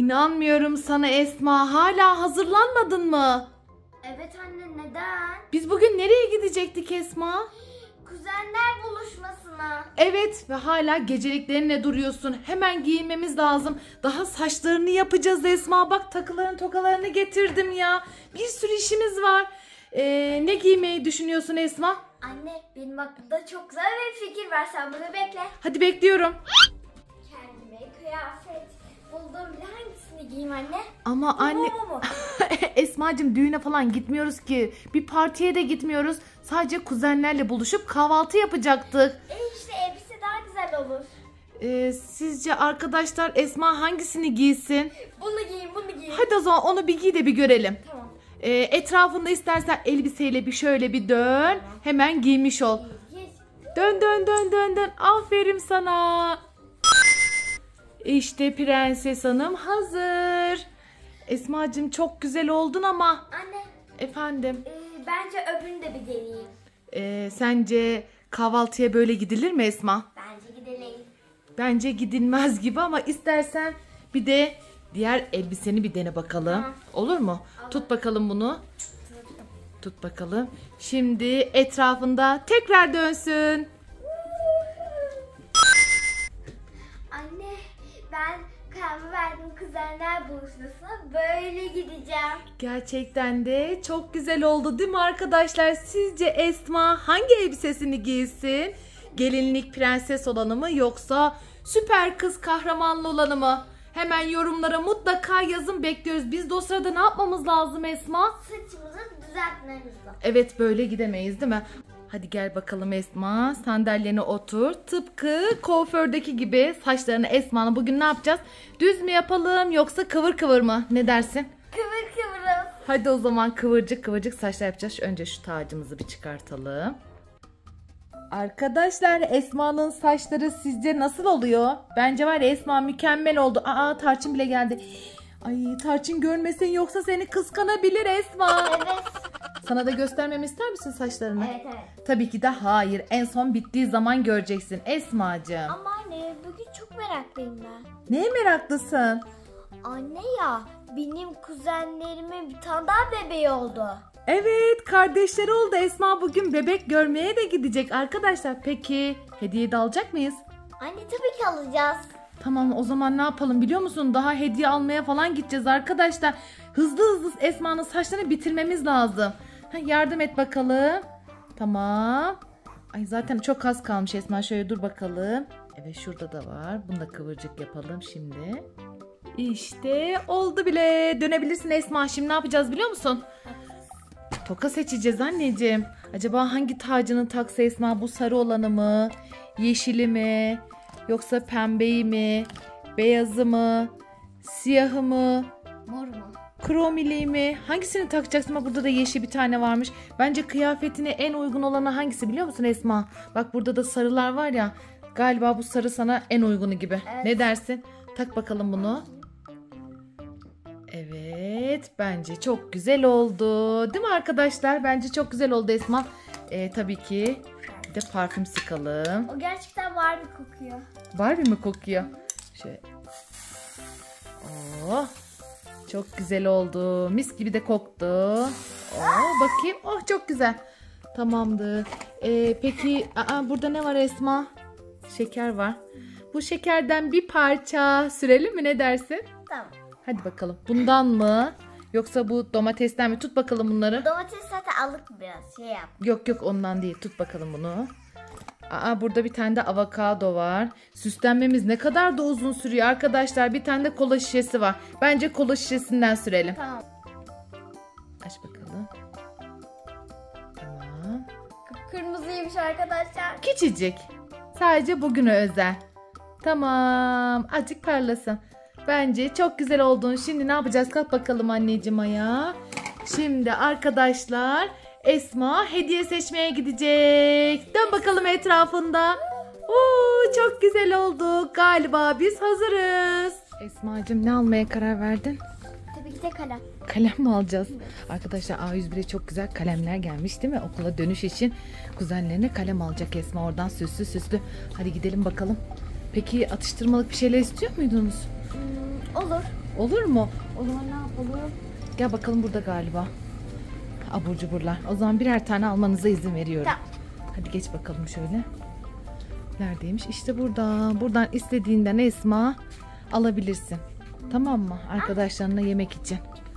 İnanmıyorum sana Esma. Hala hazırlanmadın mı? Evet anne, neden? Biz bugün nereye gidecektik Esma? Kuzenler buluşmasına. Evet ve hala geceliklerinle duruyorsun. Hemen giyinmemiz lazım. Daha saçlarını yapacağız Esma. Bak takıların tokalarını getirdim ya. Bir sürü işimiz var. Ne giymeyi düşünüyorsun Esma? Anne, benim aklımda çok güzel bir fikir var, sen bunu bekle. Hadi bekliyorum. Kendime kıyafet buldum, bile hangisini giyeyim anne? Ama Bu anne... mu? Esmacığım düğüne falan gitmiyoruz ki. Bir partiye de gitmiyoruz. Sadece kuzenlerle buluşup kahvaltı yapacaktık. İşte elbise daha güzel olur. Sizce arkadaşlar Esma hangisini giysin? Bunu giyin, bunu giyin. Hadi o zaman onu bir giy de bir görelim. Tamam. Etrafında istersen elbiseyle bir şöyle bir dön. Hemen giymiş ol. Dön dön dön dön dön. Aferin sana. İşte Prenses Hanım hazır. Esmacığım çok güzel oldun ama. Anne. Efendim. Bence öbürünü de bir deneyeyim. Sence kahvaltıya böyle gidilir mi Esma? Bence gidelim. Bence gidilmez gibi ama istersen bir de diğer elbiseni bir dene bakalım. Tamam. Olur mu? Olur. Tut bakalım bunu. Tut bakalım. Şimdi etrafında tekrar dönsün. Anne, ben kararımı verdim, kuzenler buluşmasına böyle gideceğim. Gerçekten de çok güzel oldu değil mi arkadaşlar? Sizce Esma hangi elbisesini giysin? Gelinlik prenses olanı mı yoksa süper kız kahramanlı olanı mı? Hemen yorumlara mutlaka yazın, bekliyoruz. Biz de o sırada ne yapmamız lazım Esma? Saçımızı düzeltmemiz lazım. Evet, böyle gidemeyiz değil mi? Hadi gel bakalım Esma, sandalyene otur. Tıpkı kuafördeki gibi saçlarını Esma'nın bugün ne yapacağız? Düz mü yapalım yoksa kıvır kıvır mı? Ne dersin? Kıvır kıvırız. Hadi o zaman kıvırcık kıvırcık saçlar yapacağız. Önce şu tacımızı bir çıkartalım. Arkadaşlar Esma'nın saçları sizce nasıl oluyor? Bence var ya Esma mükemmel oldu. Aa, Tarçın bile geldi. Ay, Tarçın görmesin yoksa seni kıskanabilir Esma. Evet. Sana da göstermemi ister misin saçlarını? Evet. Tabii ki de hayır. En son bittiği zaman göreceksin Esma'cığım. Ama anne, bugün çok meraklıyım ben. Neye meraklısın? Anne ya, benim kuzenlerimin bir tane daha bebeği oldu. Evet, kardeşleri oldu. Esma bugün bebek görmeye de gidecek arkadaşlar. Peki hediye de alacak mıyız? Anne, tabii ki alacağız. Tamam, o zaman ne yapalım biliyor musun? Daha hediye almaya falan gideceğiz arkadaşlar. Hızlı hızlı Esma'nın saçlarını bitirmemiz lazım. Yardım et bakalım. Tamam. Ay, zaten çok az kalmış Esma. Şöyle dur bakalım. Evet, şurada da var. Bunu da kıvırcık yapalım şimdi. İşte oldu bile. Dönebilirsin Esma. Şimdi ne yapacağız biliyor musun? Toka seçeceğiz anneciğim. Acaba hangi tacını taksa Esma? Bu sarı olanı mı? Yeşili mi? Yoksa pembeyi mi? Beyazı mı? Siyahı mı? Mor mu? Kromili mi? Hangisini takacaksın? Bak burada da yeşil bir tane varmış. Bence kıyafetine en uygun olanı hangisi biliyor musun Esma? Bak burada da sarılar var ya. Galiba bu sarı sana en uygunu gibi. Evet. Ne dersin? Tak bakalım bunu. Evet, bence çok güzel oldu. Değil mi arkadaşlar? Bence çok güzel oldu Esma. Tabii ki bir de parfüm sıkalım. O gerçekten Barbie kokuyor. Barbie mi kokuyor? Şöyle. Oh, çok güzel oldu. Mis gibi de koktu. Oh, bakayım. Oh, çok güzel. Tamamdır. Peki burada ne var Esma? Şeker var. Bu şekerden bir parça sürelim mi, ne dersin? Tamam. Hadi bakalım. Bundan mı? Yoksa bu domatesten mi? Tut bakalım bunları. Domates zaten alık biraz şey yap. Yok yok, ondan değil. Tut bakalım bunu. Burada bir tane de avokado var. Süslenmemiz ne kadar da uzun sürüyor arkadaşlar. Bir tane de kola şişesi var. Bence kola şişesinden sürelim. Tamam. Aç bakalım. Tamam. Kırmızıymış arkadaşlar. Küçücük. Sadece bugüne özel. Tamam. Azıcık parlasın. Bence çok güzel oldun. Şimdi ne yapacağız? Kalk bakalım anneciğim ayağa. Şimdi arkadaşlar Esma hediye seçmeye gidecek. Dön bakalım etrafında. Oo, çok güzel oldu. Galiba biz hazırız. Esma'cığım ne almaya karar verdin? Tabii ki de kalem. Kalem mi alacağız? Arkadaşlar A101'e çok güzel kalemler gelmiş değil mi? Okula dönüş için kuzenlerine kalem alacak Esma, oradan süslü süslü. Hadi gidelim bakalım. Peki atıştırmalık bir şeyler istiyor muydunuz? Olur. Olur mu? O zaman ne yapalım? Gel bakalım, burada galiba. Abur cuburlar. O zaman birer tane almanıza izin veriyorum. Tamam. Hadi geç bakalım şöyle. Neredeymiş? İşte burada. Buradan istediğinden Esma alabilirsin. Tamam mı? Arkadaşlarına yemek için.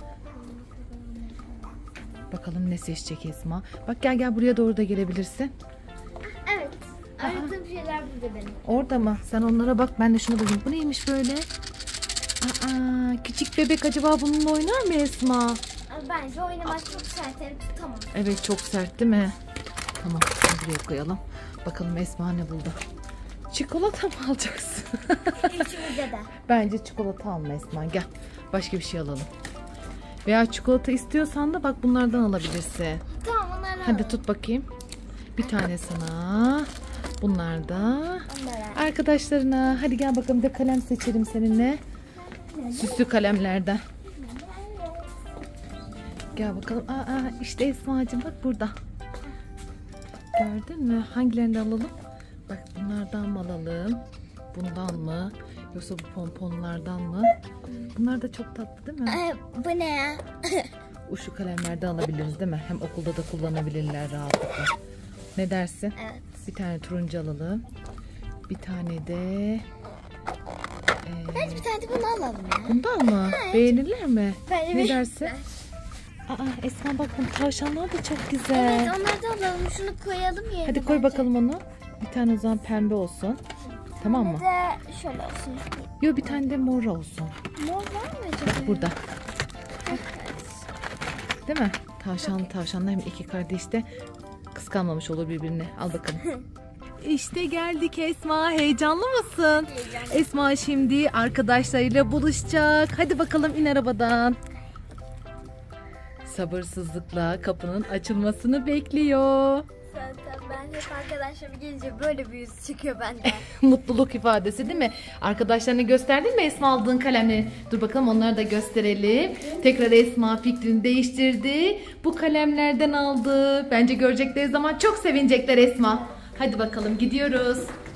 Bakalım ne seçecek Esma. Bak gel buraya doğru da gelebilirsin. Evet. Aradığım şeyler burada benim. Orada mı? Sen onlara bak, ben de şunu bulayım. Bu neymiş böyle? Aa, küçük bebek acaba bununla oynar mı Esma? Ama bence oynamak çok sert. Tamam. Evet, çok sert değil mi? Tamam, bunu buraya koyalım. Bakalım Esma ne buldu? Çikolata mı alacaksın? İçimizde de. Bence çikolata alma Esma, gel. Başka bir şey alalım. Veya çikolata istiyorsan da bak bunlardan alabilirsin. Tamam, onları Hadi alalım. tut bakayım. Bir tane sana. Bunlar da Onları. arkadaşlarına. Hadi gel bakalım, bir de kalem seçelim seninle. Süslü kalemlerden. Gel bakalım. İşte Esma'cığım bak burada. Gördün mü? Hangilerini alalım? Bak bunlardan mı alalım? Bundan mı? Yoksa bu pomponlardan mı? Bunlar da çok tatlı değil mi? Bu ne ya? Uçlu kalemlerden alabiliriz değil mi? Hem okulda da kullanabilirler rahatlıkla. Ne dersin? Evet. Bir tane turuncu alalım. Bir tane de... Bence bir tane de bunu alalım ya. Bundan mı? Evet. Beğenirler mi? Bence Ne bir- dersin? Esma bak, bu tavşanlar da çok güzel. Evet, onları da alalım. Şunu koyalım yerine. Hadi koy bence. bakalım onu. Bir tane o zaman pembe olsun. Tamam mı? Bir de şöyle olsun. Yok, bir tane de mor olsun. Mor var mı acaba? Bak burada. Evet. Değil mi? Tavşanlar hem iki kardeş de kıskanmamış olur birbirine. Al bakalım. İşte geldik Esma. Heyecanlı mısın? Heyecanlı. Esma şimdi arkadaşlarıyla buluşacak. Hadi bakalım, in arabadan. Sabırsızlıkla kapının açılmasını bekliyor. Zaten ben hep arkadaşlarım gelince böyle bir yüz çıkıyor bende. Mutluluk ifadesi değil mi? Arkadaşlarına gösterdin mi Esma aldığın kalemleri? Dur bakalım, onları da gösterelim. Tekrar Esma fikrini değiştirdi. Bu kalemlerden aldı. Bence görecekleri zaman çok sevinecekler Esma. Hadi bakalım, gidiyoruz.